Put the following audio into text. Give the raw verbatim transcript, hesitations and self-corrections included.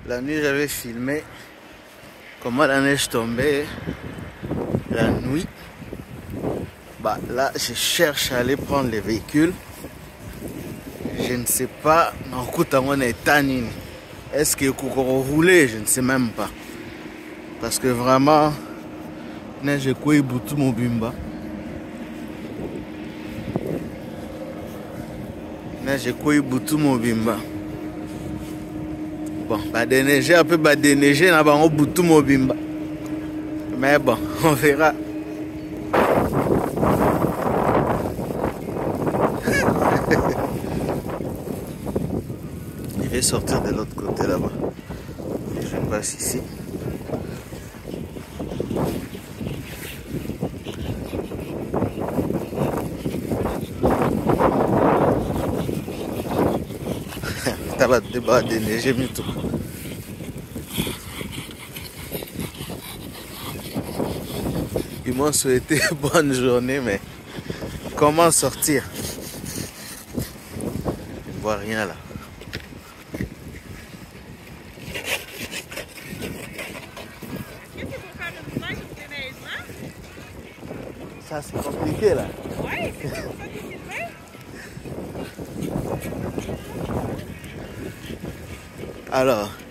La nuit, j'avais filmé comment la neige tombait la nuit. Bah, là, je cherche à aller prendre les véhicules. Je ne sais pas. Est-ce que Kokoro roulé? Je ne sais même pas. Parce que vraiment, neige est quoi tout mon bimba. Neige est quoi tout mon bimba. Bon, bah déneiger un peu, bah déneiger, là, bah on bout tout mon bimba. Mais bon, on verra. Il va sortir de l'autre côté là-bas. Je passe ici. Ça va débat déneiger tout. Ils m'ont souhaité bonne journée, mais comment sortir? Je ne vois rien là. Ça c'est compliqué là. Ouais, c'est pour ça qu'il filmait. Alors,